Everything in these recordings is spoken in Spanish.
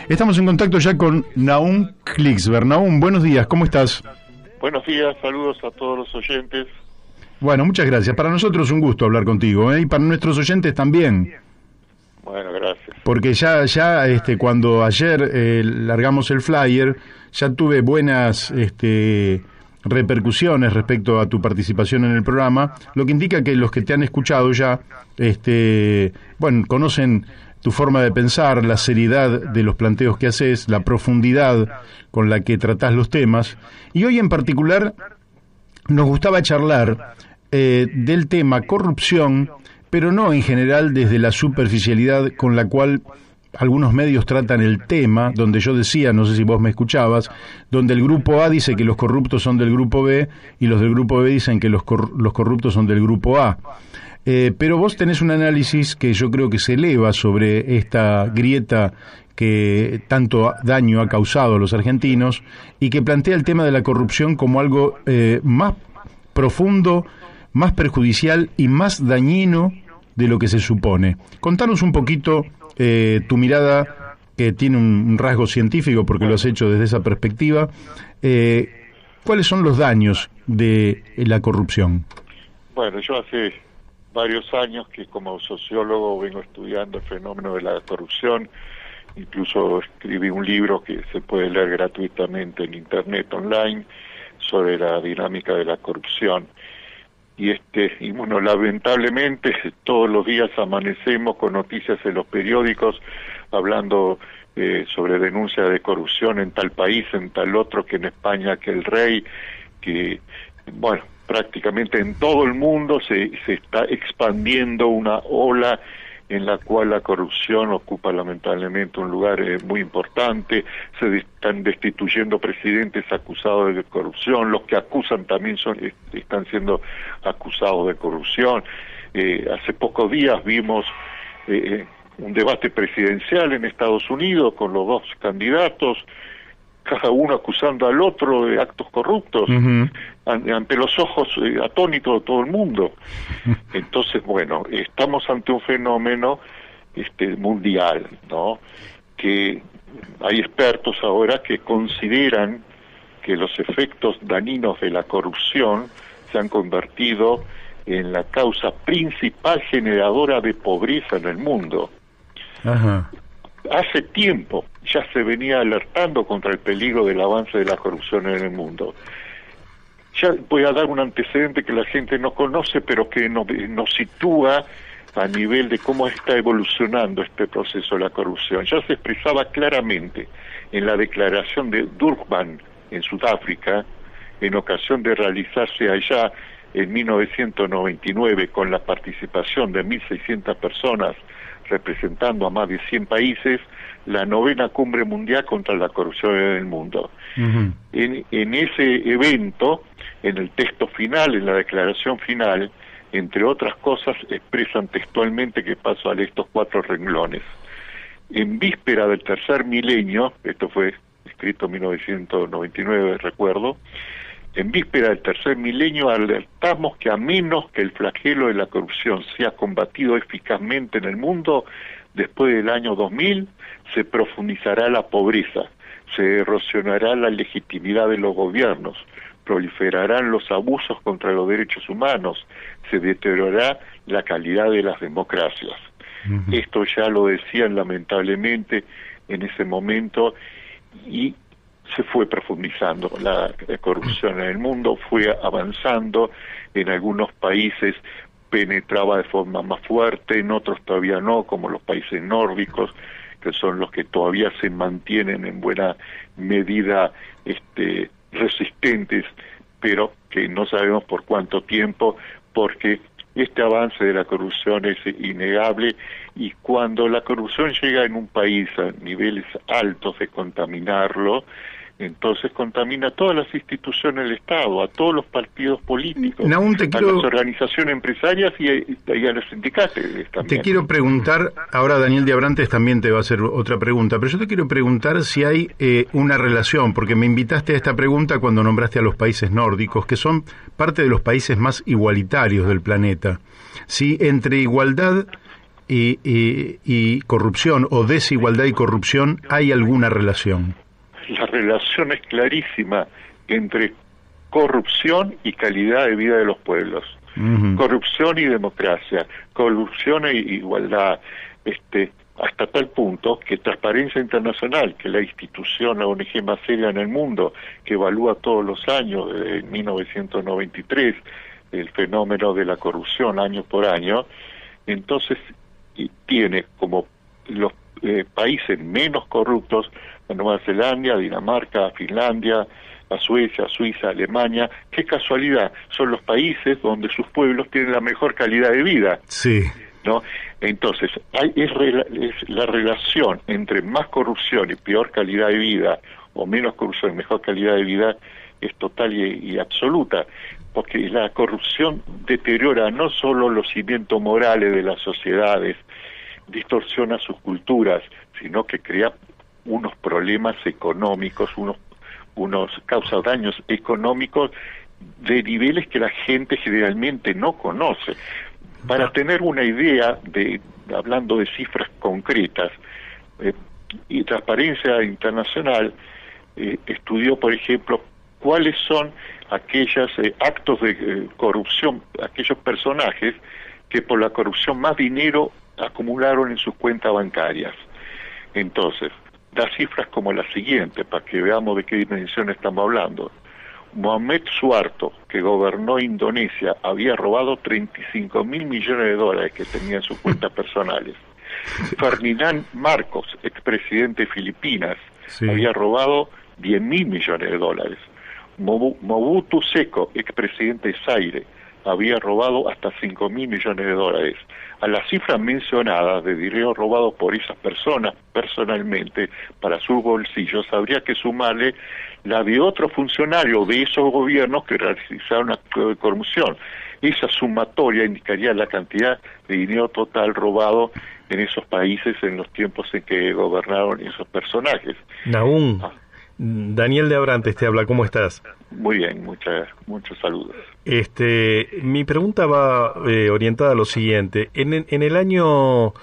Estamos en contacto ya con Nahum Klicksberg. Nahum, buenos días, ¿cómo estás? Buenos días, saludos a todos los oyentes. Bueno, muchas gracias. Para nosotros es un gusto hablar contigo, y para nuestros oyentes también. Bueno, gracias. Porque ya cuando ayer largamos el flyer, ya tuve buenas repercusiones respecto a tu participación en el programa, lo que indica que los que te han escuchado ya, conocen tu forma de pensar, la seriedad de los planteos que haces, la profundidad con la que tratás los temas. Y hoy en particular nos gustaba charlar del tema corrupción, pero no en general desde la superficialidad con la cual algunos medios tratan el tema, donde yo decía, no sé si vos me escuchabas, donde el grupo A dice que los corruptos son del grupo B y los del grupo B dicen que los corruptos son del grupo A. Pero vos tenés un análisis que yo creo que se eleva sobre esta grieta que tanto daño ha causado a los argentinos y que plantea el tema de la corrupción como algo más profundo, más perjudicial y más dañino de lo que se supone. Contanos un poquito tu mirada, que tiene un rasgo científico porque lo has hecho desde esa perspectiva. ¿Cuáles son los daños de la corrupción? Bueno, yo hace varios años que como sociólogo vengo estudiando el fenómeno de la corrupción. Incluso escribí un libro que se puede leer gratuitamente en internet online sobre la dinámica de la corrupción. Y bueno, lamentablemente todos los días amanecemos con noticias en los periódicos hablando sobre denuncias de corrupción en tal país, en tal otro, que en España, que el rey, que, bueno, prácticamente en todo el mundo se está expandiendo una ola en la cual la corrupción ocupa lamentablemente un lugar muy importante. Se están destituyendo presidentes acusados de corrupción, los que acusan también están siendo acusados de corrupción. Hace pocos días vimos un debate presidencial en Estados Unidos con los dos candidatos, cada uno acusando al otro de actos corruptos, ante los ojos atónitos de todo el mundo. Entonces, bueno, estamos ante un fenómeno mundial, ¿no? Que hay expertos ahora que consideran que los efectos dañinos de la corrupción se han convertido en la causa principal generadora de pobreza en el mundo. Ajá. Hace tiempo ya se venía alertando contra el peligro del avance de la corrupción en el mundo. Ya voy a dar un antecedente que la gente no conoce, pero que nos sitúa a nivel de cómo está evolucionando este proceso de la corrupción. Ya se expresaba claramente en la declaración de Durban en Sudáfrica, en ocasión de realizarse allá en 1999 con la participación de 1.600 personas representando a más de 100 países, la 9ª Cumbre Mundial contra la Corrupción en el Mundo. Uh-huh. En ese evento, en el texto final, en la declaración final, entre otras cosas, expresan textualmente, que paso a leer estos 4 renglones. En víspera del tercer milenio, esto fue escrito en 1999, recuerdo, en víspera del tercer milenio alertamos que a menos que el flagelo de la corrupción sea combatido eficazmente en el mundo, después del año 2000 se profundizará la pobreza, se erosionará la legitimidad de los gobiernos, proliferarán los abusos contra los derechos humanos, se deteriorará la calidad de las democracias. Uh-huh. Esto ya lo decían lamentablemente en ese momento y se fue profundizando. La corrupción en el mundo fue avanzando, en algunos países penetraba de forma más fuerte, en otros todavía no, como los países nórdicos, que son los que todavía se mantienen en buena medida resistentes, pero que no sabemos por cuánto tiempo, porque este avance de la corrupción es innegable, y cuando la corrupción llega en un país a niveles altos de contaminarlo, entonces contamina a todas las instituciones del Estado, a todos los partidos políticos, Nahum, a las organizaciones empresarias y a los sindicatos también. Te quiero preguntar, ahora Daniel de Abrantes también te va a hacer otra pregunta, pero yo te quiero preguntar si hay una relación, porque me invitaste a esta pregunta cuando nombraste a los países nórdicos, que son parte de los países más igualitarios del planeta. Si entre igualdad y corrupción, o desigualdad y corrupción, ¿hay alguna relación? La relación es clarísima entre corrupción y calidad de vida de los pueblos. Corrupción y democracia, corrupción e igualdad, hasta tal punto que Transparencia Internacional, que es la institución, la ONG más seria en el mundo, que evalúa todos los años, desde 1993, el fenómeno de la corrupción año por año, entonces tiene como los países menos corruptos a Nueva Zelanda, Dinamarca, a Finlandia, a Suecia, Suiza, Alemania. Qué casualidad, son los países donde sus pueblos tienen la mejor calidad de vida. Sí. ¿No? Entonces, es la relación entre más corrupción y peor calidad de vida, o menos corrupción y mejor calidad de vida, es total y absoluta, porque la corrupción deteriora no solo los cimientos morales de las sociedades, distorsiona sus culturas, sino que crea unos problemas económicos, causa daños económicos de niveles que la gente generalmente no conoce. Para tener una idea, hablando de cifras concretas, y Transparencia Internacional estudió, por ejemplo, cuáles son aquellos actos de corrupción, aquellos personajes que por la corrupción más dinero acumularon en sus cuentas bancarias. Entonces, da cifras como la siguiente, para que veamos de qué dimensión estamos hablando. Mohamed Suharto, que gobernó Indonesia, había robado 35 mil millones de dólares que tenía en sus cuentas personales. Ferdinand Marcos, expresidente de Filipinas, sí, había robado 10 mil millones de dólares. Mobutu Seko, expresidente de Zaire, había robado hasta 5 mil millones de dólares. A las cifras mencionadas de dinero robado por esas personas personalmente para sus bolsillos, habría que sumarle la de otros funcionarios de esos gobiernos que realizaron actos de corrupción. Esa sumatoria indicaría la cantidad de dinero total robado en esos países en los tiempos en que gobernaron esos personajes. Nahum, Daniel de Abrantes te habla, ¿cómo estás? Muy bien, muchos saludos. Mi pregunta va orientada a lo siguiente. En el año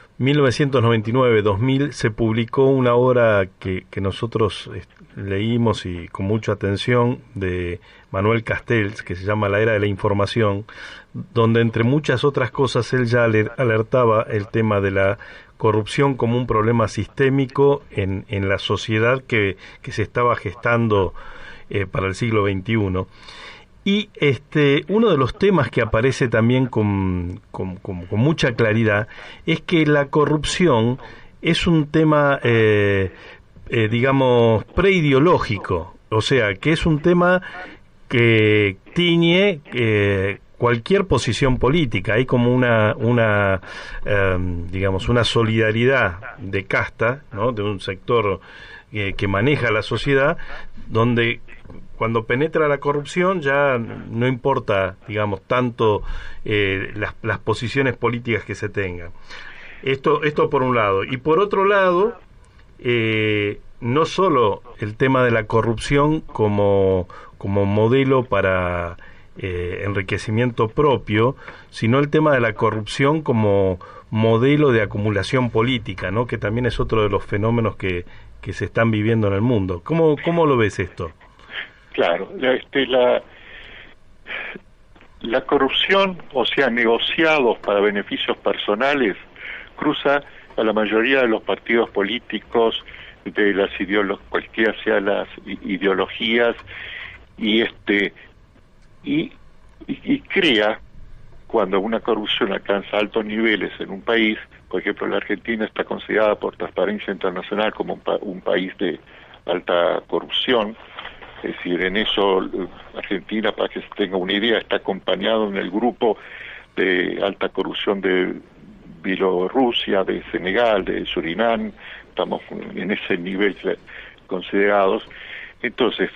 1999-2000 se publicó una obra que nosotros leímos y con mucha atención de Manuel Castells, que se llama La Era de la Información, donde entre muchas otras cosas él ya alertaba el tema de la corrupción como un problema sistémico en la sociedad que se estaba gestando para el siglo XXI. Y uno de los temas que aparece también con mucha claridad es que la corrupción es un tema, digamos, preideológico, o sea, que es un tema que tiñe cualquier posición política. Hay como digamos, una solidaridad de casta, ¿no?, de un sector que maneja la sociedad, donde cuando penetra la corrupción ya no importa, digamos, tanto las posiciones políticas que se tengan. Esto por un lado. Y por otro lado, no solo el tema de la corrupción como modelo para enriquecimiento propio, sino el tema de la corrupción como modelo de acumulación política, ¿no?, que también es otro de los fenómenos que se están viviendo en el mundo. ¿Cómo lo ves esto? Claro, la corrupción, o sea, negociados para beneficios personales, cruza a la mayoría de los partidos políticos, de las cualquiera sean las ideologías, y crea, cuando una corrupción alcanza altos niveles en un país, por ejemplo, la Argentina está considerada por Transparencia Internacional como un país de alta corrupción. Es decir, en eso Argentina, para que se tenga una idea, está acompañado en el grupo de alta corrupción de Bielorrusia, de Senegal, de Surinam. Estamos en ese nivel considerados. Entonces,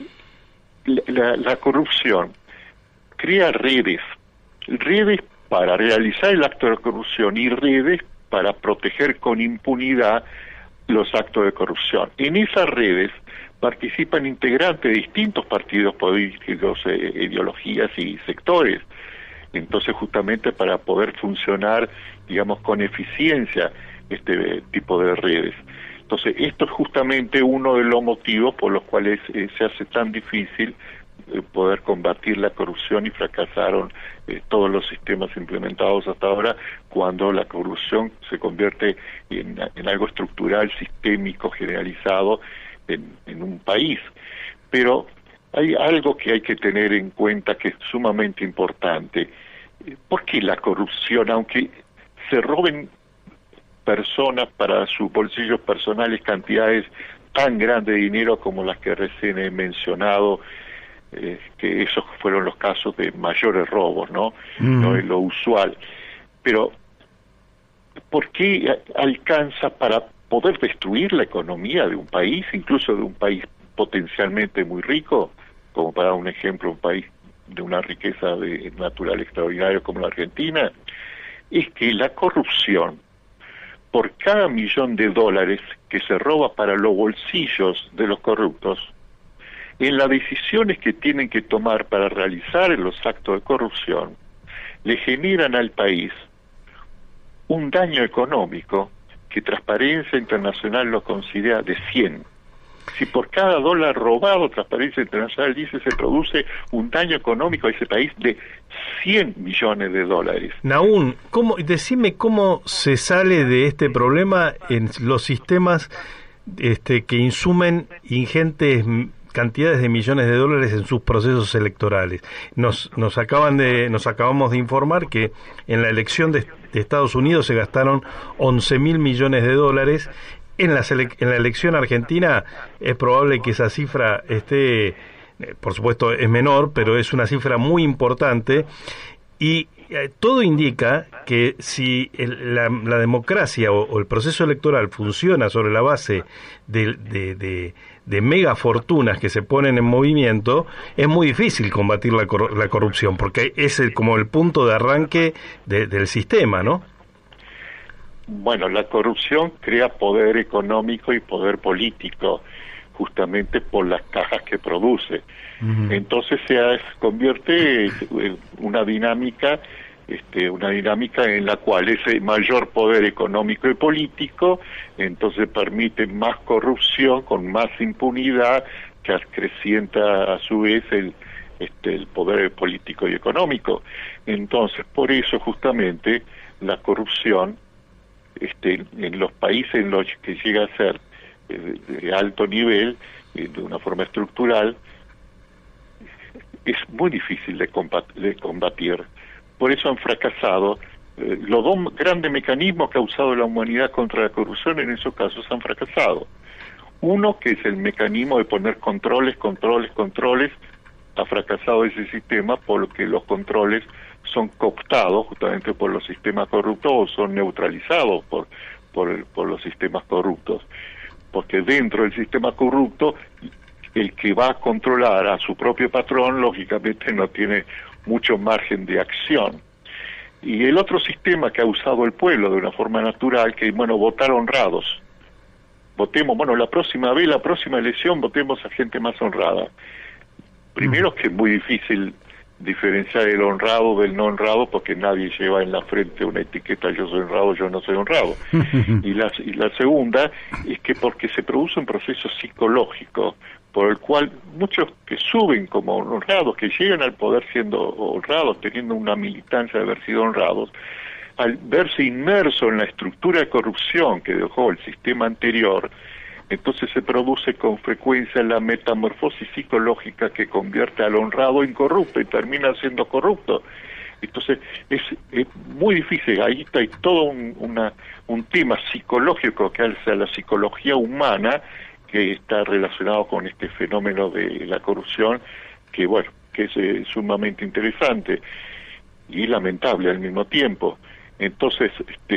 la corrupción crea redes para realizar el acto de corrupción y redes para proteger con impunidad los actos de corrupción. En esas redes participan integrantes de distintos partidos políticos, ideologías y sectores. Entonces, justamente para poder funcionar, digamos, con eficiencia este tipo de redes. Entonces, esto es justamente uno de los motivos por los cuales se hace tan difícil poder combatir la corrupción, y fracasaron todos los sistemas implementados hasta ahora, cuando la corrupción se convierte en algo estructural, sistémico, generalizado en un país. Pero hay algo que hay que tener en cuenta que es sumamente importante. ¿Por qué la corrupción, aunque se roben personas para sus bolsillos personales cantidades tan grandes de dinero como las que recién he mencionado, que esos fueron los casos de mayores robos, ¿no? No es lo usual. Pero, ¿por qué alcanza para poder destruir la economía de un país, incluso de un país potencialmente muy rico, como para un ejemplo, un país de una riqueza natural extraordinaria como la Argentina? Es que la corrupción, por cada $1.000.000 que se roba para los bolsillos de los corruptos, en las decisiones que tienen que tomar para realizar los actos de corrupción, le generan al país un daño económico que Transparencia Internacional lo considera de 100. Si por cada dólar robado, Transparencia Internacional dice, se produce un daño económico a ese país de $100 millones. Nahún, decime cómo se sale de este problema en los sistemas que insumen ingentes cantidades de millones de dólares en sus procesos electorales. Nos acabamos de informar que en la elección de Estados Unidos se gastaron 11.000 millones de dólares. En la elección argentina es probable que esa cifra esté, por supuesto es menor, pero es una cifra muy importante, y todo indica que si la democracia o el proceso electoral funciona sobre la base de mega fortunas que se ponen en movimiento, es muy difícil combatir la corrupción, porque es como el punto de arranque del sistema, ¿no? Bueno, la corrupción crea poder económico y poder político, justamente por las cajas que produce. Entonces se convierte en una dinámica en la cual ese mayor poder económico y político entonces permite más corrupción con más impunidad, que acrecienta a su vez el poder político y económico. Entonces, por eso justamente la corrupción en los países en los que llega a ser de alto nivel, de una forma estructural, es muy difícil de combatir. Por eso han fracasado. Los dos grandes mecanismos que ha usado la humanidad contra la corrupción en esos casos han fracasado. Uno, que es el mecanismo de poner controles, ha fracasado ese sistema porque los controles son cooptados justamente por los sistemas corruptos, o son neutralizados por los sistemas corruptos. Porque dentro del sistema corrupto, el que va a controlar a su propio patrón, lógicamente no tiene mucho margen de acción. Y el otro sistema que ha usado el pueblo de una forma natural, que votar honrados. Votemos, la próxima elección, votemos a gente más honrada. Primero, que es muy difícil diferenciar el honrado del no honrado, porque nadie lleva en la frente una etiqueta, yo soy honrado, yo no soy honrado. Y la segunda es que porque se produce un proceso psicológico por el cual muchos que suben como honrados, que llegan al poder siendo honrados, teniendo una militancia de haber sido honrados, al verse inmerso en la estructura de corrupción que dejó el sistema anterior, entonces se produce con frecuencia la metamorfosis psicológica que convierte al honrado en corrupto y termina siendo corrupto. Entonces es muy difícil. Ahí hay todo un tema psicológico que hace a la psicología humana, que está relacionado con este fenómeno de la corrupción, que es sumamente interesante y lamentable al mismo tiempo. Entonces,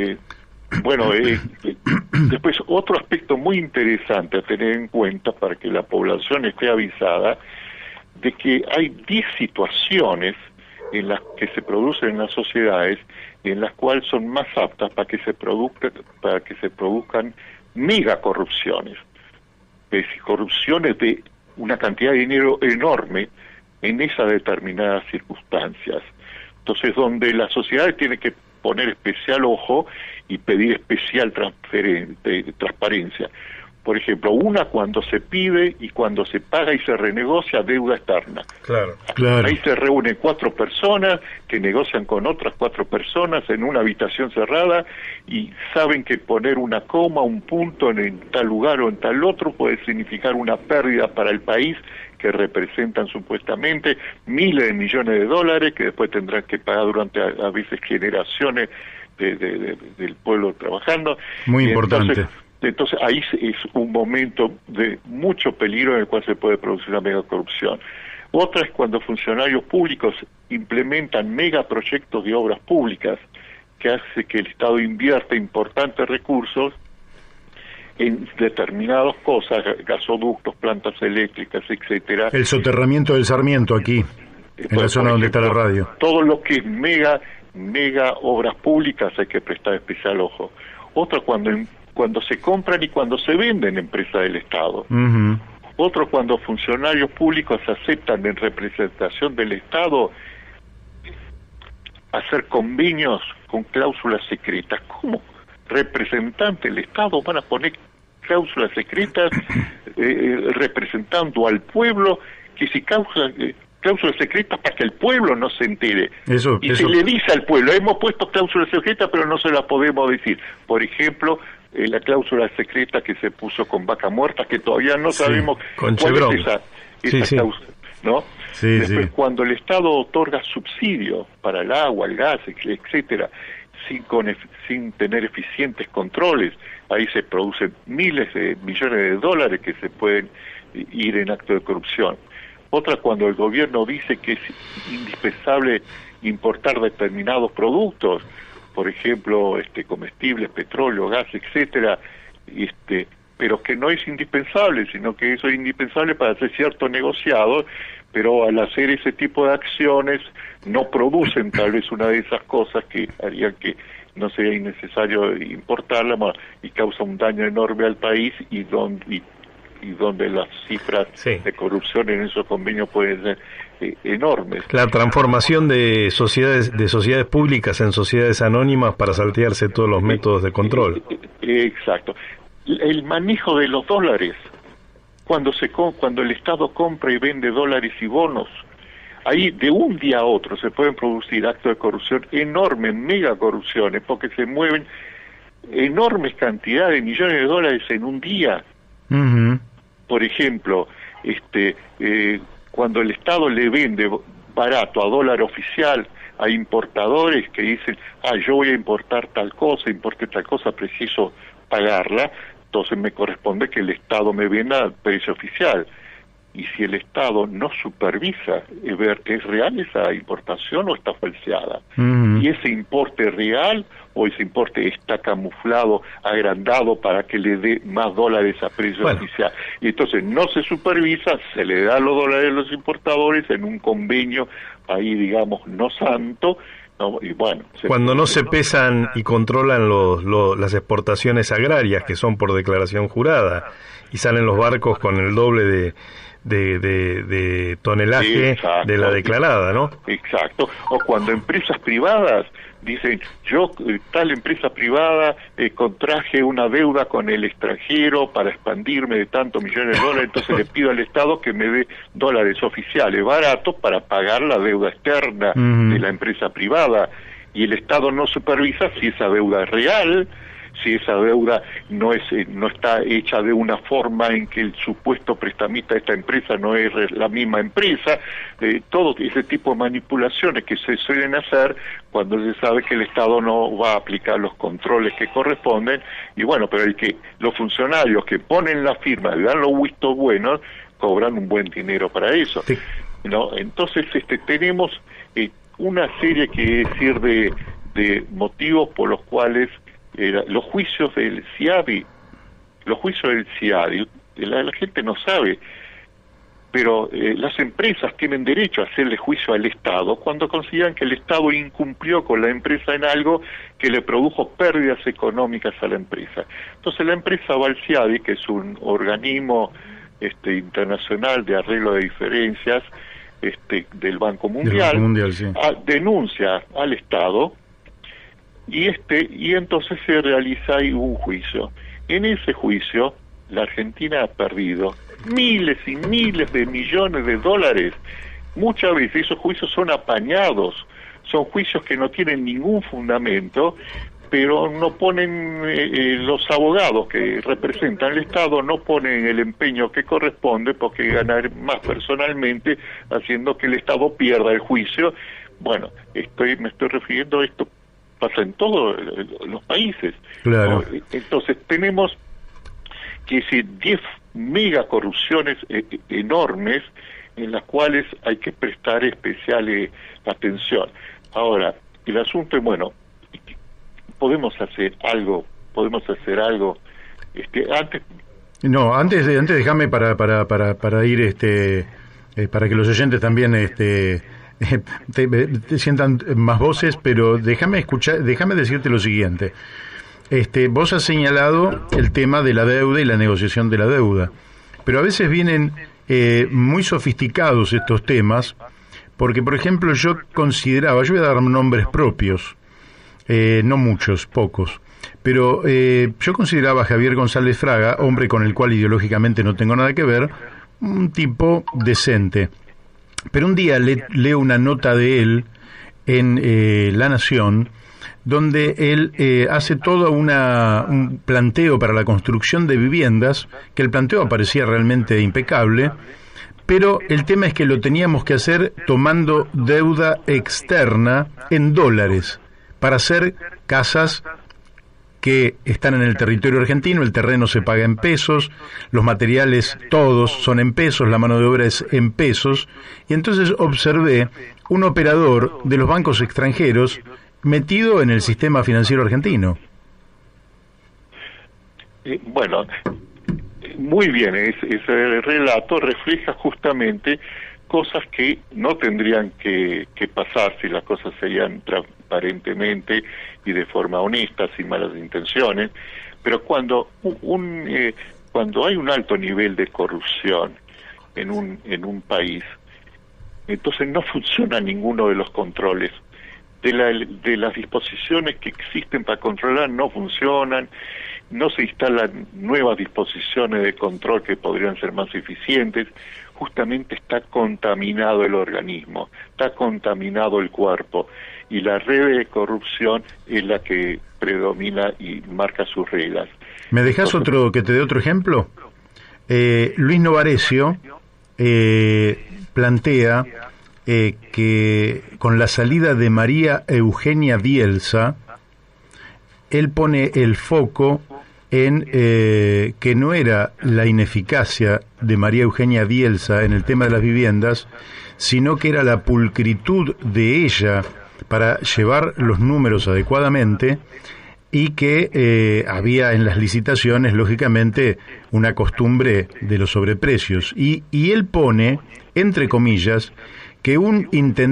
después otro aspecto muy interesante a tener en cuenta para que la población esté avisada, de que hay 10 situaciones en las que se producen en las sociedades, en las cuales son más aptas para que se produzcan mega corrupciones, corrupciones de una cantidad de dinero enorme en esas determinadas circunstancias. Entonces, donde las sociedades tienen que poner especial ojo y pedir especial transparencia. Por ejemplo, una cuando se pide y cuando se paga y se renegocia deuda externa. Claro. Ahí se reúnen 4 personas que negocian con otras 4 personas en una habitación cerrada y saben que poner una coma, un punto en tal lugar o en tal otro puede significar una pérdida para el país que representan supuestamente miles de millones de dólares que después tendrán que pagar durante a veces generaciones del pueblo trabajando. Muy importante. Entonces ahí es un momento de mucho peligro en el cual se puede producir una mega corrupción. Otra es cuando funcionarios públicos implementan megaproyectos de obras públicas que hace que el Estado invierta importantes recursos en determinadas cosas, gasoductos, plantas eléctricas, etcétera. El soterramiento del Sarmiento aquí, en la zona donde está la radio. Todo lo que es mega obras públicas hay que prestar especial ojo. Otra cuando se compran y cuando se venden empresas del Estado. Uh-huh. Otro cuando funcionarios públicos aceptan en representación del Estado hacer convenios con cláusulas secretas. ¿Cómo representantes del Estado van a poner cláusulas secretas representando al pueblo que si cláusulas secretas para que el pueblo no se entere? Eso. Se le dice al pueblo, hemos puesto cláusulas secretas pero no se las podemos decir. Por ejemplo, la cláusula secreta que se puso con Vaca Muerta, que todavía no sabemos con cuál Chevron. es esa cláusula, ¿no? Después, Sí. cuando el Estado otorga subsidios para el agua, el gas, etcétera, sin tener eficientes controles, ahí se producen miles de millones de dólares que se pueden ir en acto de corrupción. Otra, cuando el gobierno dice que es indispensable importar determinados productos, por ejemplo, comestibles, petróleo, gas, etcétera, pero que no es indispensable, sino que eso es indispensable para hacer ciertos negociados, pero al hacer ese tipo de acciones no producen tal vez una de esas cosas que harían que no sea innecesario importarla y causa un daño enorme al país y donde las cifras de corrupción en esos convenios pueden ser enormes. La transformación de sociedades públicas en sociedades anónimas para saltearse todos los métodos de control. Exacto. El manejo de los dólares, cuando el Estado compra y vende dólares y bonos, ahí de un día a otro se pueden producir actos de corrupción enormes, mega corrupciones, porque se mueven enormes cantidades de millones de dólares en un día. Uh-huh. Por ejemplo, cuando el Estado le vende barato a dólar oficial a importadores que dicen, yo voy a importar tal cosa, preciso pagarla, entonces me corresponde que el Estado me venda al precio oficial. Y si el Estado no supervisa, ver, ¿es real esa importación o está falseada? Uh-huh. Y ese importe real o ese importe está camuflado, agrandado para que le dé más dólares a precio oficial. Y entonces no se supervisa, se le da los dólares a los importadores en un convenio ahí, digamos, no santo. ¿no? Y bueno, cuando no se pesan y controlan las exportaciones agrarias, que son por declaración jurada, y salen los barcos con el doble de tonelaje de la declarada, ¿no? Exacto. O cuando empresas privadas dicen, yo, tal empresa privada, contraje una deuda con el extranjero para expandirme de tantos millones de dólares, entonces le pido al Estado que me dé dólares oficiales baratos para pagar la deuda externa de la empresa privada. Y el Estado no supervisa si esa deuda es real, si esa deuda no está hecha de una forma en que el supuesto prestamista de esta empresa no es la misma empresa, todo ese tipo de manipulaciones que se suelen hacer cuando se sabe que el Estado no va a aplicar los controles que corresponden, y bueno, pero los funcionarios que ponen la firma y dan los vistos buenos, cobran un buen dinero para eso. Sí. ¿No? Entonces tenemos una serie que decir de motivos por los cuales los juicios del CIADI, la gente no sabe, pero las empresas tienen derecho a hacerle juicio al Estado cuando consideran que el Estado incumplió con la empresa en algo que le produjo pérdidas económicas a la empresa. Entonces la empresa va al CIADI, que es un organismo internacional de arreglo de diferencias, del Banco Mundial, Sí. Denuncia al Estado y entonces se realiza ahí un juicio. En ese juicio la Argentina ha perdido miles y miles de millones de dólares. Muchas veces esos juicios son apañados, son juicios que no tienen ningún fundamento, pero no ponen, los abogados que representan el Estado no ponen el empeño que corresponde, porque ganar más personalmente, haciendo que el Estado pierda el juicio. Bueno, me estoy refiriendo a esto, pasa en todos los países. Claro. Entonces tenemos que decir 10 mega corrupciones enormes, en las cuales hay que prestar especial atención. Ahora, el asunto es, bueno, podemos hacer algo antes. No, antes déjame para ir para que los oyentes también te sientan más voces, pero déjame decirte lo siguiente. Vos has señalado el tema de la deuda y la negociación de la deuda, pero a veces vienen muy sofisticados estos temas, porque por ejemplo yo voy a dar nombres propios, no muchos, pocos, pero yo consideraba a Javier González Fraga, hombre con el cual ideológicamente no tengo nada que ver, un tipo decente. Pero un día leo una nota de él en La Nación, donde él hace todo un planteo para la construcción de viviendas, que el planteo parecía realmente impecable, pero el tema es que lo teníamos que hacer tomando deuda externa en dólares, para hacer casas que están en el territorio argentino, el terreno se paga en pesos, los materiales todos son en pesos, la mano de obra es en pesos, y entonces observé un operador de los bancos extranjeros metido en el sistema financiero argentino. Bueno, muy bien, ese relato refleja justamente cosas que no tendrían que pasar si las cosas se harían transparentemente y de forma honesta, sin malas intenciones, pero cuando hay un alto nivel de corrupción en un país, entonces no funciona ninguno de los controles. De las disposiciones que existen para controlar no funcionan, no se instalan nuevas disposiciones de control que podrían ser más eficientes. Justamente está contaminado el organismo, está contaminado el cuerpo, y la red de corrupción es la que predomina y marca sus reglas. ¿Me dejas que te dé otro ejemplo? Luis Novarecio plantea que con la salida de María Eugenia Bielsa, él pone el foco en que no era la ineficacia de María Eugenia Bielsa en el tema de las viviendas, sino que era la pulcritud de ella para llevar los números adecuadamente, y que había en las licitaciones, lógicamente, una costumbre de los sobreprecios. Y él pone, entre comillas, que uno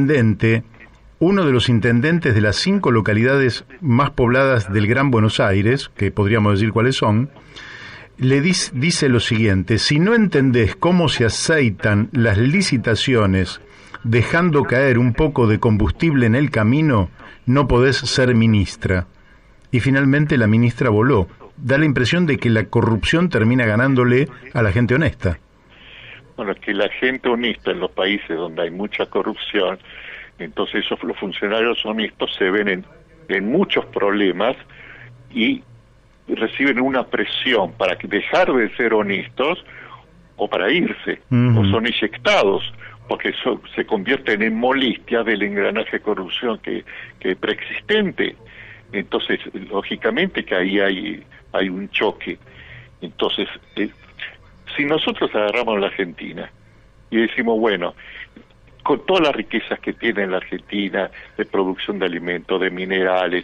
de los intendentes de las 5 localidades más pobladas del Gran Buenos Aires, que podríamos decir cuáles son, le dice lo siguiente: si no entendés cómo se aceitan las licitaciones dejando caer un poco de combustible en el camino, no podés ser ministra. Y finalmente la ministra voló. Da la impresión de que la corrupción termina ganándole a la gente honesta. Bueno, que la gente honesta en los países donde hay mucha corrupción, entonces los funcionarios honestos se ven en muchos problemas y reciben una presión para dejar de ser honestos o para irse, o son eyectados, porque se convierten en molestias del engranaje de corrupción que preexistente. Entonces, lógicamente que ahí hay un choque. Entonces, si nosotros agarramos la Argentina y decimos, bueno, con todas las riquezas que tiene la Argentina, de producción de alimentos, de minerales,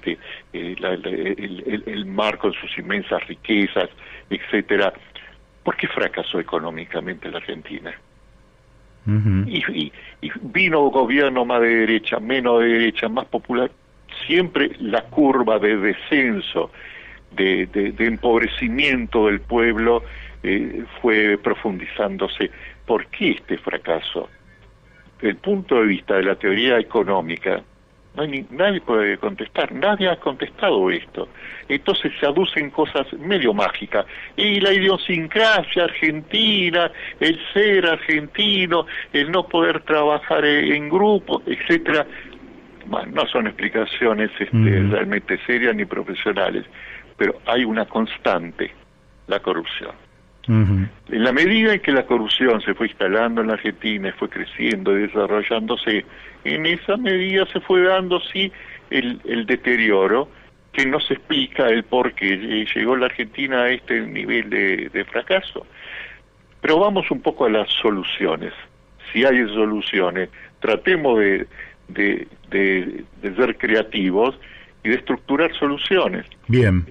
el mar con sus inmensas riquezas, etcétera, ¿por qué fracasó económicamente la Argentina? Y vino gobierno más de derecha, menos de derecha, más popular, siempre la curva de descenso, de empobrecimiento del pueblo fue profundizándose. ¿Por qué este fracaso? el punto de vista de la teoría económica, nadie puede contestar, nadie ha contestado esto. Entonces se aducen cosas medio mágicas. Y la idiosincrasia argentina, el ser argentino, el no poder trabajar en grupo, etcétera. Bueno, no son explicaciones realmente serias ni profesionales, pero hay una constante, la corrupción. En la medida en que la corrupción se fue instalando en la Argentina, fue creciendo y desarrollándose, en esa medida se fue dando, sí, el deterioro, que no se explica el por qué llegó la Argentina a este nivel de fracaso. Pero vamos un poco a las soluciones. Si hay soluciones, tratemos de ser creativos y de estructurar soluciones. Bien.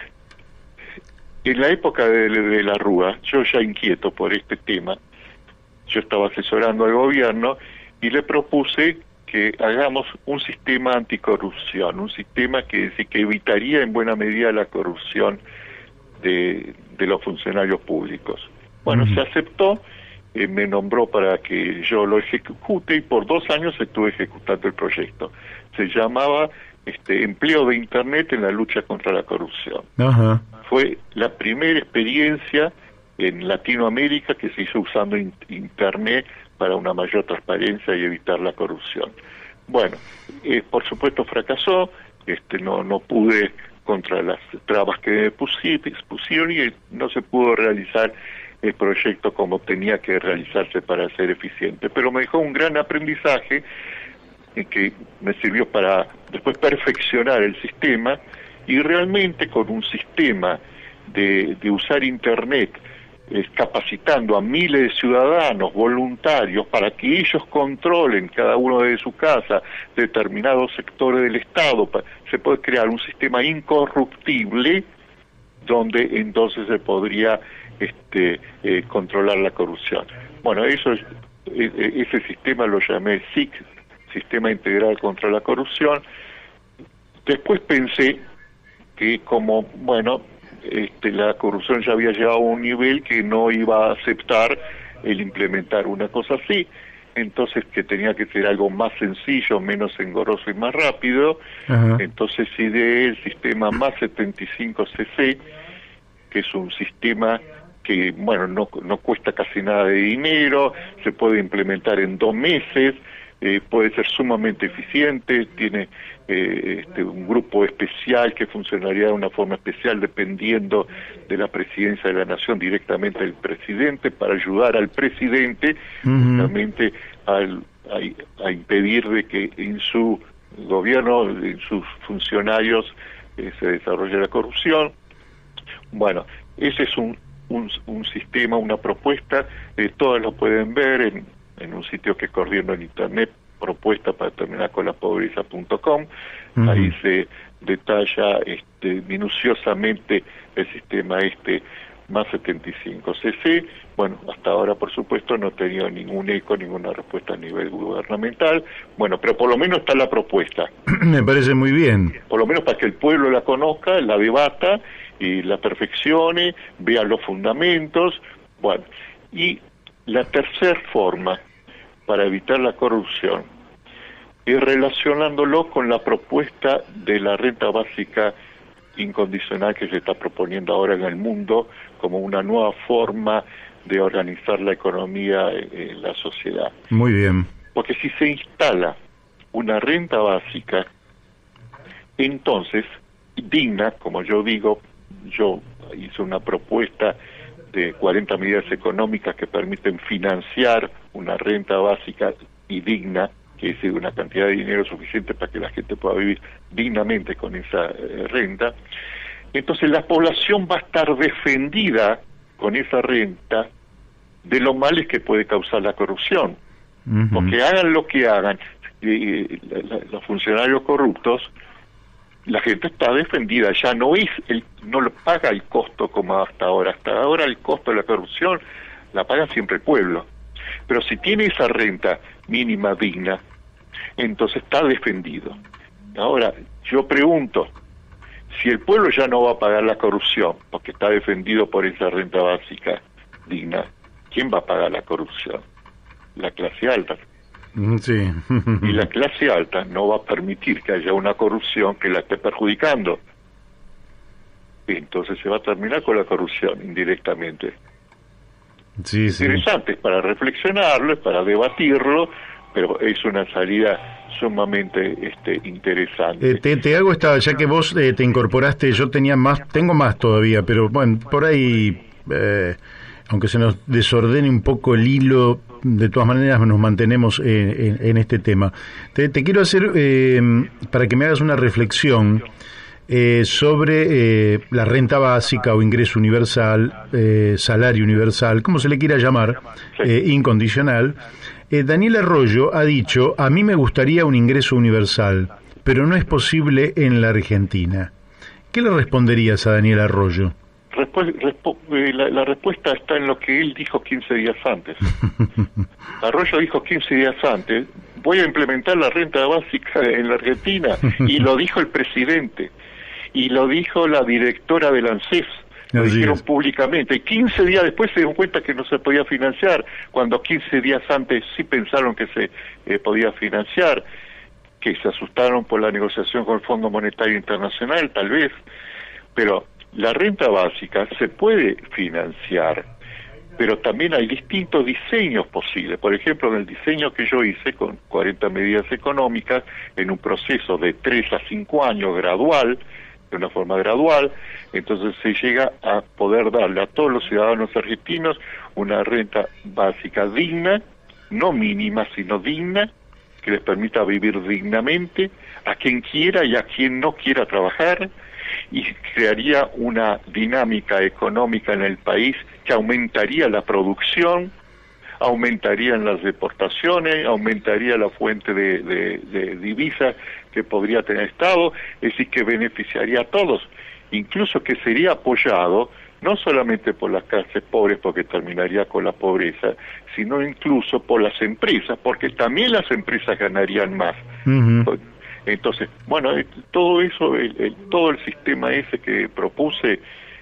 En la época de la Rúa, yo ya inquieto por este tema, yo estaba asesorando al gobierno y le propuse que hagamos un sistema anticorrupción, un sistema que evitaría en buena medida la corrupción de los funcionarios públicos. Bueno, se aceptó, me nombró para que yo lo ejecute y por 2 años estuve ejecutando el proyecto. Se llamaba Empleo de Internet en la lucha contra la corrupción. Ajá. Fue la primera experiencia en Latinoamérica que se hizo usando Internet para una mayor transparencia y evitar la corrupción. Bueno, por supuesto fracasó, no pude contra las trabas que me pusieron y no se pudo realizar el proyecto como tenía que realizarse para ser eficiente, pero me dejó un gran aprendizaje que me sirvió para después perfeccionar el sistema y realmente con un sistema de usar Internet, capacitando a miles de ciudadanos voluntarios para que ellos controlen cada uno de su casa determinados sectores del Estado, se puede crear un sistema incorruptible donde entonces se podría controlar la corrupción. Bueno, ese sistema lo llamé SIC, Sistema Integral contra la Corrupción. Después pensé que como, la corrupción ya había llegado a un nivel que no iba a aceptar el implementar una cosa así, entonces que tenía que ser algo más sencillo, menos engorroso y más rápido. Ajá. Entonces ideé el sistema MAS 75CC, que es un sistema que, no cuesta casi nada de dinero, se puede implementar en 2 meses, puede ser sumamente eficiente, tiene un grupo especial que funcionaría de una forma especial dependiendo de la presidencia de la nación directamente del presidente para ayudar al presidente justamente a impedir de que en su gobierno, en sus funcionarios se desarrolle la corrupción. Bueno, ese es un sistema, una propuesta, todas lo pueden ver en un sitio que coordino en internet, propuesta para terminar con la pobreza.com. Ahí se detalla minuciosamente el sistema más 75cc. Bueno, hasta ahora por supuesto no he tenido ningún eco, ninguna respuesta a nivel gubernamental. Bueno, pero por lo menos está la propuesta. Me parece muy bien. Por lo menos para que el pueblo la conozca, la debata y la perfeccione, vea los fundamentos. Bueno, y la tercera forma para evitar la corrupción es relacionándolo con la propuesta de la renta básica incondicional que se está proponiendo ahora en el mundo como una nueva forma de organizar la economía en la sociedad. Muy bien. Porque si se instala una renta básica, entonces, digna, como yo digo, yo hice una propuesta de 40 medidas económicas que permiten financiar una renta básica y digna, que es una cantidad de dinero suficiente para que la gente pueda vivir dignamente con esa renta. Entonces la población va a estar defendida con esa renta de los males que puede causar la corrupción. Porque hagan lo que hagan los funcionarios corruptos, la gente está defendida, ya no lo paga el costo como hasta ahora. Hasta ahora el costo de la corrupción la paga siempre el pueblo. Pero si tiene esa renta mínima digna, entonces está defendido. Ahora, yo pregunto, si el pueblo ya no va a pagar la corrupción, porque está defendido por esa renta básica digna, ¿quién va a pagar la corrupción? La clase alta. Sí. Y la clase alta no va a permitir que haya una corrupción que la esté perjudicando. Entonces se va a terminar con la corrupción indirectamente. Sí, sí. Interesante, es para reflexionarlo, es para debatirlo, pero es una salida sumamente interesante. Te hago esta, ya que vos te incorporaste, yo tengo más todavía, pero bueno, por ahí, aunque se nos desordene un poco el hilo, de todas maneras nos mantenemos en este tema. Te quiero hacer, para que me hagas una reflexión sobre la renta básica o ingreso universal, salario universal, como se le quiera llamar, sí. Incondicional. Daniel Arroyo ha dicho: a mí me gustaría un ingreso universal, pero no es posible en la Argentina. ¿Qué le responderías a Daniel Arroyo? La respuesta está en lo que él dijo 15 días antes. Arroyo dijo 15 días antes: voy a implementar la renta básica en la Argentina, y lo dijo el presidente, y lo dijo la directora del ANSES. Lo dijeron públicamente, y 15 días después se dieron cuenta que no se podía financiar, cuando 15 días antes sí pensaron que se podía financiar, que se asustaron por la negociación con el Fondo Monetario Internacional, tal vez, pero la renta básica se puede financiar, pero también hay distintos diseños posibles. Por ejemplo, en el diseño que yo hice con 40 medidas económicas, en un proceso de 3 a 5 años gradual, de una forma gradual, entonces se llega a poder darle a todos los ciudadanos argentinos una renta básica digna, no mínima, sino digna, que les permita vivir dignamente a quien quiera y a quien no quiera trabajar, y crearía una dinámica económica en el país que aumentaría la producción, aumentarían las deportaciones, aumentaría la fuente de divisas que podría tener el Estado, es decir, que beneficiaría a todos, incluso que sería apoyado no solamente por las clases pobres, porque terminaría con la pobreza, sino incluso por las empresas, porque también las empresas ganarían más. Uh-huh. Entonces, bueno, todo eso, todo el sistema ese que propuse,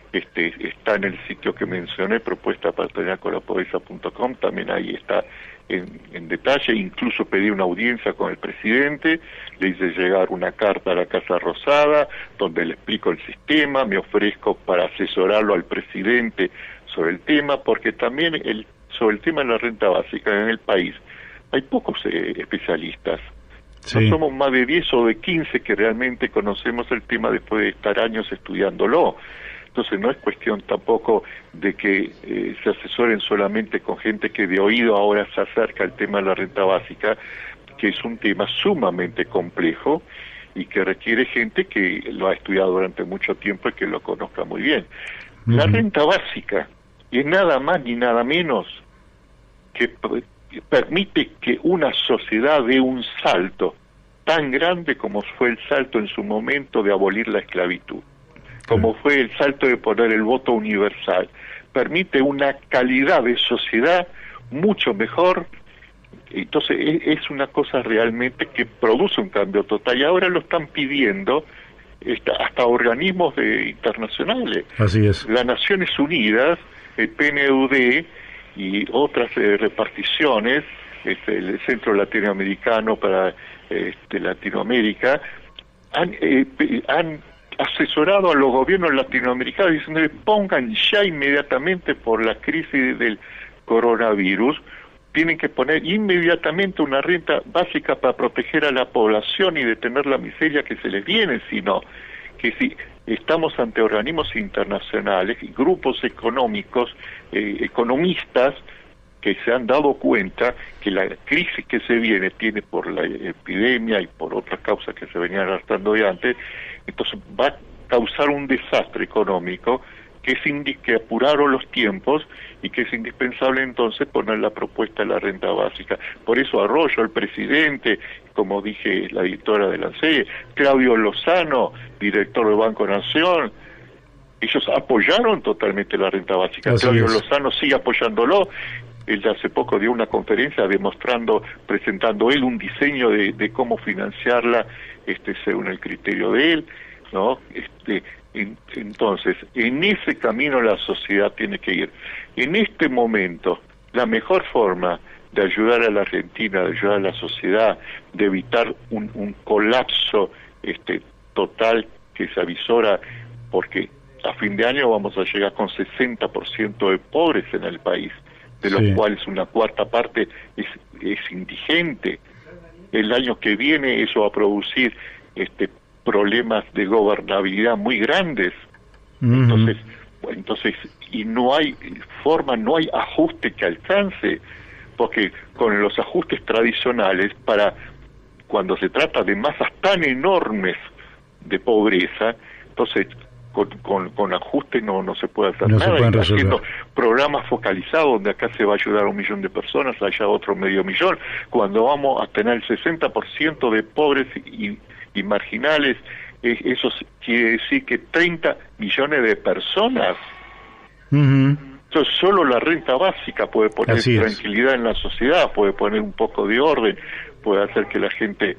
está en el sitio que mencioné, propuesta para terminar con la pobreza.com, también ahí está en detalle. Incluso pedí una audiencia con el presidente, le hice llegar una carta a la Casa Rosada donde le explico el sistema, me ofrezco para asesorarlo al presidente sobre el tema, porque también sobre el tema de la renta básica en el país hay pocos especialistas. Sí. No somos más de 10 o de 15 que realmente conocemos el tema después de estar años estudiándolo. Entonces no es cuestión tampoco de que se asesoren solamente con gente que de oído ahora se acerca al tema de la renta básica, que es un tema sumamente complejo y que requiere gente que lo ha estudiado durante mucho tiempo y que lo conozca muy bien. Uh-huh. La renta básica es nada más ni nada menos que permite que una sociedad dé un salto tan grande como fue el salto en su momento de abolir la esclavitud, como fue el salto de poner el voto universal. Permite una calidad de sociedad mucho mejor. Entonces es una cosa realmente que produce un cambio total, y ahora lo están pidiendo hasta organismos internacionales. Así es. Las Naciones Unidas, el PNUD y otras reparticiones, el Centro Latinoamericano para Latinoamérica, han asesorado a los gobiernos latinoamericanos diciendo que pongan ya inmediatamente, por la crisis del coronavirus, tienen que poner inmediatamente una renta básica para proteger a la población y detener la miseria que se les viene, sino que si estamos ante organismos internacionales y grupos económicos, economistas, que se han dado cuenta que la crisis que se viene tiene por la epidemia y por otras causas que se venían arrastrando de antes, entonces va a causar un desastre económico que apuraron los tiempos y que es indispensable entonces poner la propuesta de la renta básica. Por eso Arroyo, el presidente, como dije, la editora de la ANSES, Claudio Lozano, director del Banco Nación, ellos apoyaron totalmente la renta básica. Así Claudio Lozano sigue apoyándolo. Él hace poco dio una conferencia presentando él un diseño de cómo financiarla, según el criterio de él, ¿no? Entonces, en ese camino la sociedad tiene que ir. En este momento, la mejor forma de ayudar a la Argentina, de ayudar a la sociedad, de evitar un colapso total que se avisora, porque a fin de año vamos a llegar con 60% de pobres en el país, de los cuales una cuarta parte es indigente. El año que viene eso va a producir problemas de gobernabilidad muy grandes. Entonces, y no hay forma, no hay ajuste que alcance, porque con los ajustes tradicionales, para cuando se trata de masas tan enormes de pobreza, entonces con ajuste no se puede hacer nada. Y haciendo programas focalizados donde acá se va a ayudar a 1 millón de personas, allá otro 500.000, cuando vamos a tener el 60% de pobres y marginales, eso quiere decir que 30 millones de personas. Entonces solo la renta básica puede poner tranquilidad en la sociedad, puede poner un poco de orden, puede hacer que la gente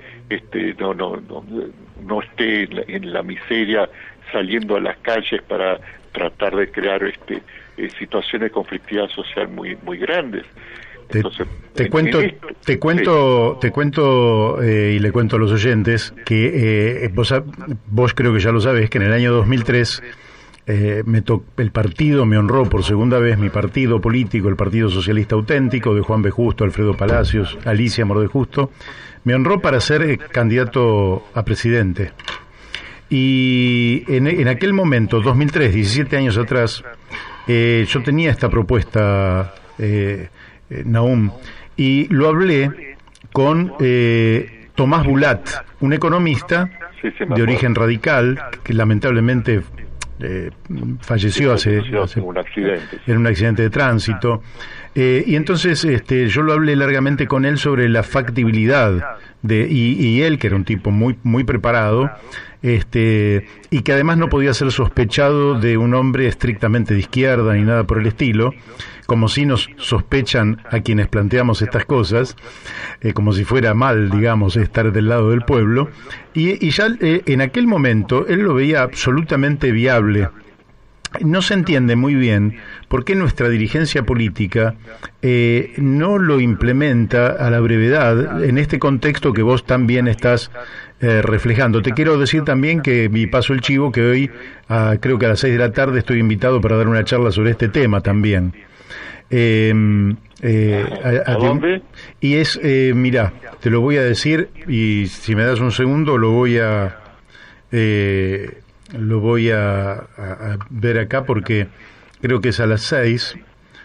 no esté en la miseria, saliendo a las calles para tratar de crear situaciones de conflictividad social muy grandes. Entonces, te cuento y le cuento a los oyentes que vos creo que ya lo sabés, que en el año 2003 el partido me honró por segunda vez, mi partido político, el Partido Socialista Auténtico de Juan B. Justo, Alfredo Palacios, Alicia Amor de Justo, me honró para ser candidato a presidente. Y en aquel momento, 2003, 17 años atrás, yo tenía esta propuesta, Nahum, y lo hablé con Tomás Bulat, un economista de origen radical, que lamentablemente falleció hace en un accidente de tránsito, y entonces yo lo hablé largamente con él sobre la factibilidad y él, que era un tipo muy preparado, y que además no podía ser sospechado de un hombre estrictamente de izquierda ni nada por el estilo, como si nos sospechan a quienes planteamos estas cosas, como si fuera mal, digamos, estar del lado del pueblo, y ya en aquel momento él lo veía absolutamente viable. No se entiende muy bien por qué nuestra dirigencia política no lo implementa a la brevedad en este contexto que vos también estás reflejando. Te quiero decir también que, y paso el chivo, que hoy creo que a las 6 de la tarde estoy invitado para dar una charla sobre este tema también. ¿A dónde? Y es, mirá, te lo voy a decir, y si me das un segundo lo voy a ver acá, porque creo que es a las 6.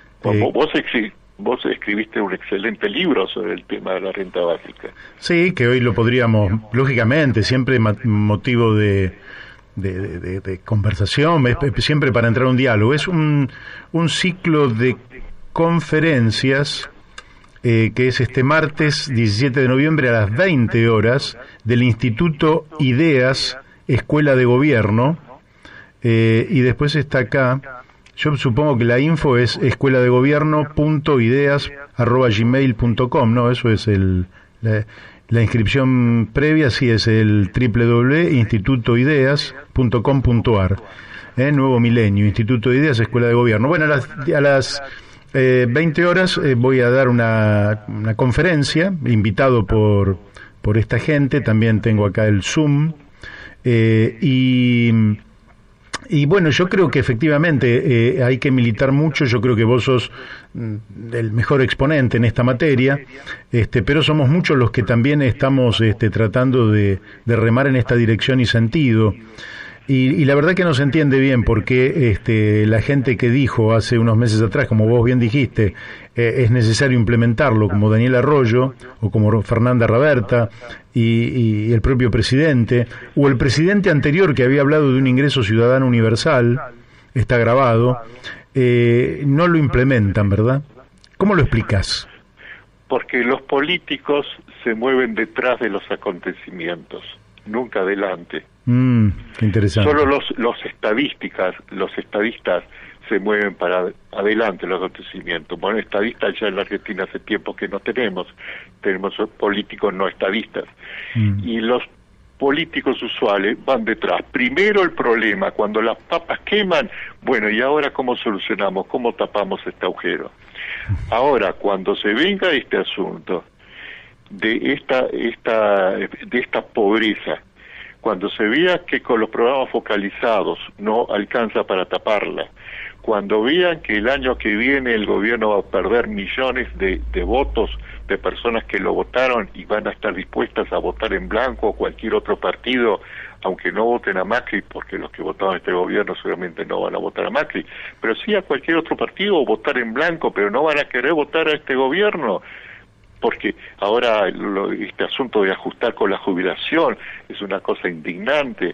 Vos escribiste un excelente libro sobre el tema de la renta básica. Sí, que hoy lo podríamos, lógicamente, siempre motivo de conversación, siempre para entrar a un diálogo. Es un ciclo de conferencias que es este martes 17 de noviembre a las 20 horas del Instituto Ideas, Escuela de Gobierno, y después está acá, yo supongo que la info es escueladegobierno.ideas@gmail.com, ¿no? Eso es la inscripción previa, sí, es el www.institutoideas.com.ar, Nuevo Milenio, Instituto de Ideas, Escuela de Gobierno. Bueno, a las 20 horas voy a dar una conferencia, invitado por esta gente, también tengo acá el Zoom, y bueno, yo creo que efectivamente hay que militar mucho. Yo creo que vos sos el mejor exponente en esta materia, pero somos muchos los que también estamos tratando de remar en esta dirección y sentido. Y la verdad que no se entiende bien por qué la gente que dijo hace unos meses atrás, como vos bien dijiste, es necesario implementarlo, como Daniel Arroyo o como Fernanda Raberta y el propio presidente, o el presidente anterior que había hablado de un ingreso ciudadano universal, está grabado, no lo implementan, ¿verdad? ¿Cómo lo explicás? Porque los políticos se mueven detrás de los acontecimientos, nunca adelante. Interesante. Solo los estadistas se mueven para adelante los acontecimientos. Bueno, estadistas ya en la Argentina hace tiempo que no tenemos políticos no estadistas. Y los políticos usuales van detrás. Primero el problema, cuando las papas queman, bueno, ¿y ahora cómo solucionamos? ¿Cómo tapamos este agujero? Ahora, cuando se venga este asunto de esta pobreza, cuando se vea que con los programas focalizados no alcanza para taparla, cuando vean que el año que viene el gobierno va a perder millones de votos de personas que lo votaron y van a estar dispuestas a votar en blanco o cualquier otro partido, aunque no voten a Macri, porque los que votaron a este gobierno seguramente no van a votar a Macri, pero sí a cualquier otro partido o votar en blanco, pero no van a querer votar a este gobierno, porque ahora este asunto de ajustar con la jubilación es una cosa indignante.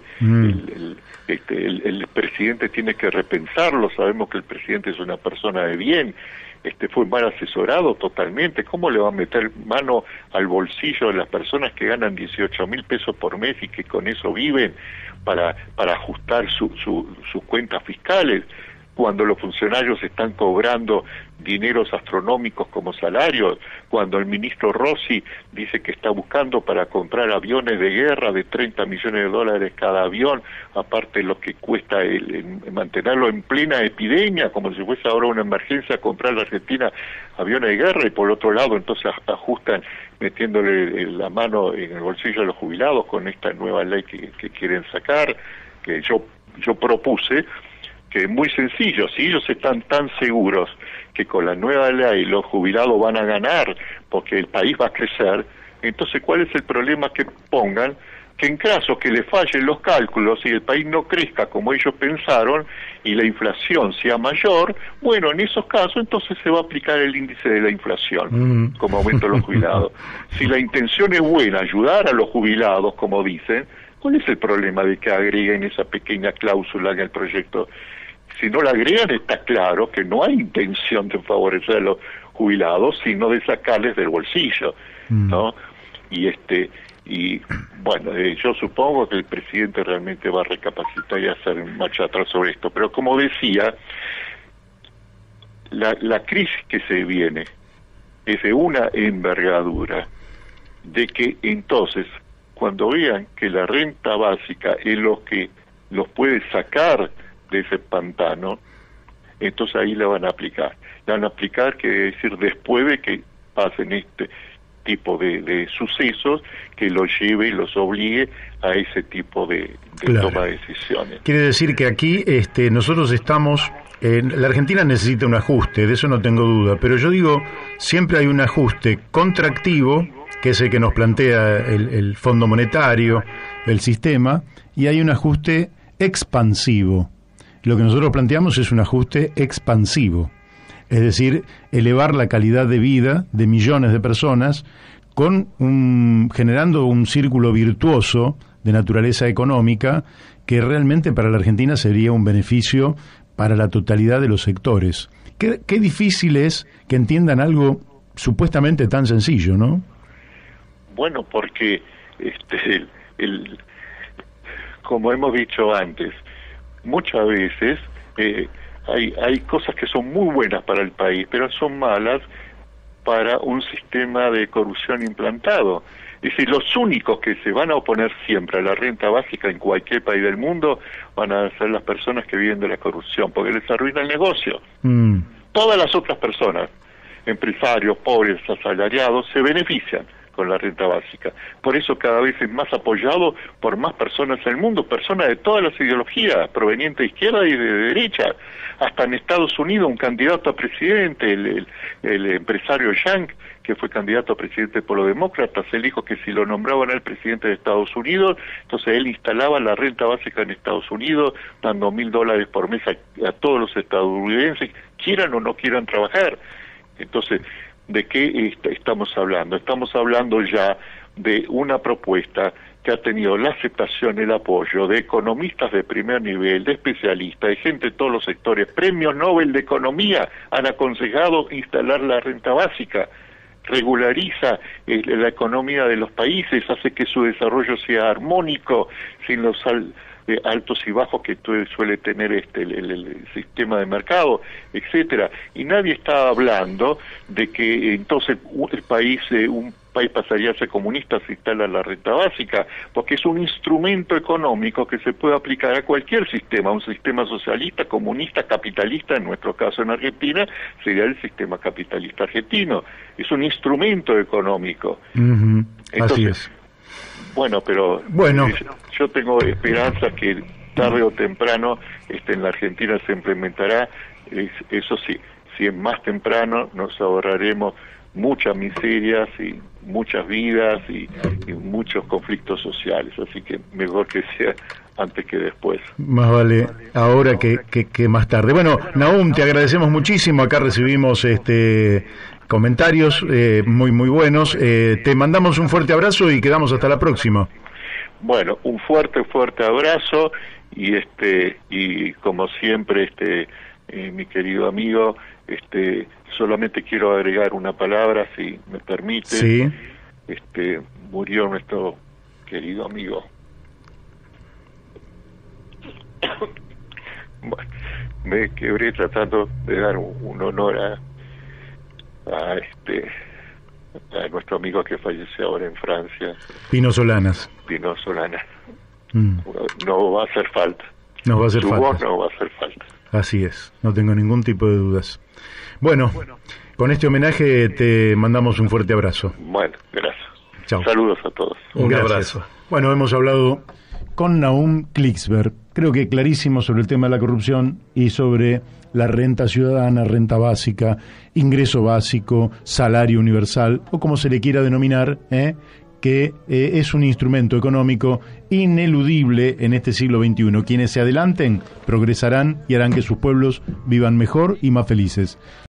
El presidente tiene que repensarlo. Sabemos que el presidente es una persona de bien, fue mal asesorado totalmente. ¿Cómo le va a meter mano al bolsillo de las personas que ganan 18.000 pesos por mes y que con eso viven para ajustar sus cuentas fiscales, cuando los funcionarios están cobrando dineros astronómicos como salarios, cuando el ministro Rossi dice que está buscando para comprar aviones de guerra de 30 millones de dólares cada avión, aparte de lo que cuesta mantenerlo en plena epidemia, como si fuese ahora una emergencia comprar a la Argentina aviones de guerra, y por otro lado entonces ajustan metiéndole la mano en el bolsillo de los jubilados con esta nueva ley que quieren sacar, que yo propuse, que es muy sencillo. Si ellos están tan seguros que con la nueva ley los jubilados van a ganar porque el país va a crecer, entonces ¿cuál es el problema que pongan que en caso que le fallen los cálculos y el país no crezca como ellos pensaron y la inflación sea mayor, bueno, en esos casos entonces se va a aplicar el índice de la inflación como aumento de los jubilados? Si la intención es buena, ayudar a los jubilados, como dicen, ¿cuál es el problema de que agreguen esa pequeña cláusula en el proyecto? Si no la agregan, está claro que no hay intención de favorecer a los jubilados, sino de sacarles del bolsillo, ¿no? Y bueno, yo supongo que el presidente realmente va a recapacitar y hacer marcha atrás sobre esto, pero como decía, la crisis que se viene es de una envergadura, de que entonces, cuando vean que la renta básica es lo que los puede sacar de ese pantano, entonces ahí la van a aplicar. La van a aplicar, quiere decir, después de que pasen este tipo de sucesos que los lleve y los obligue a ese tipo de claro, toma de decisiones. Quiere decir que aquí nosotros estamos... la Argentina necesita un ajuste, de eso no tengo duda, pero yo digo, siempre hay un ajuste contractivo, que es el que nos plantea el Fondo Monetario, el sistema, y hay un ajuste expansivo. Lo que nosotros planteamos es un ajuste expansivo, es decir, elevar la calidad de vida de millones de personas generando un círculo virtuoso de naturaleza económica que realmente para la Argentina sería un beneficio para la totalidad de los sectores. Qué difícil es que entiendan algo supuestamente tan sencillo, ¿no? Bueno, porque como hemos dicho antes, muchas veces hay cosas que son muy buenas para el país, pero son malas para un sistema de corrupción implantado. Es decir, los únicos que se van a oponer siempre a la renta básica en cualquier país del mundo van a ser las personas que viven de la corrupción, porque les arruina el negocio. Todas las otras personas, empresarios, pobres, asalariados, se benefician con la renta básica. Por eso cada vez es más apoyado por más personas en el mundo, personas de todas las ideologías, provenientes de izquierda y de derecha. Hasta en Estados Unidos un candidato a presidente, el empresario Yang, que fue candidato a presidente por los demócratas, él dijo que si lo nombraban al presidente de Estados Unidos, entonces él instalaba la renta básica en Estados Unidos, dando $1.000 por mes a todos los estadounidenses, quieran o no quieran trabajar. Entonces, ¿de qué estamos hablando? Estamos hablando ya de una propuesta que ha tenido la aceptación, el apoyo de economistas de primer nivel, de especialistas, de gente de todos los sectores. Premios Nobel de Economía han aconsejado instalar la renta básica. Regulariza la economía de los países, hace que su desarrollo sea armónico, sin los altos y bajos que suele tener el sistema de mercado, etcétera. Y nadie está hablando de que entonces el país, un país pasaría a ser comunista si instala la renta básica, porque es un instrumento económico que se puede aplicar a cualquier sistema, un sistema socialista, comunista, capitalista, en nuestro caso en Argentina sería el sistema capitalista argentino. Es un instrumento económico. Entonces, así es. Bueno, pero yo tengo esperanza que tarde o temprano en la Argentina se implementará. Eso sí, si es más temprano nos ahorraremos muchas miserias y muchas vidas y muchos conflictos sociales, así que mejor que sea antes que después. Más vale ahora que más tarde. Bueno, Nahum, te agradecemos muchísimo. Acá recibimos comentarios muy buenos. Te mandamos un fuerte abrazo y quedamos hasta la próxima. Bueno, un fuerte abrazo y como siempre mi querido amigo, solamente quiero agregar una palabra, si me permite. Sí. Murió nuestro querido amigo. Bueno, me quebré tratando de dar un honor a nuestro amigo que falleció ahora en Francia, Pino Solanas. No va a hacer falta. Nos va a hacer Su falta. voz no va a hacer falta. Así es, no tengo ningún tipo de dudas. Bueno, con este homenaje te mandamos un fuerte abrazo. Bueno, gracias. Chao. Saludos a todos. Un Gracias. abrazo. Bueno, hemos hablado con Nahum Klicksberg, creo que clarísimo sobre el tema de la corrupción y sobre la renta ciudadana, renta básica, ingreso básico, salario universal, o como se le quiera denominar, que es un instrumento económico ineludible en este siglo XXI. Quienes se adelanten progresarán y harán que sus pueblos vivan mejor y más felices.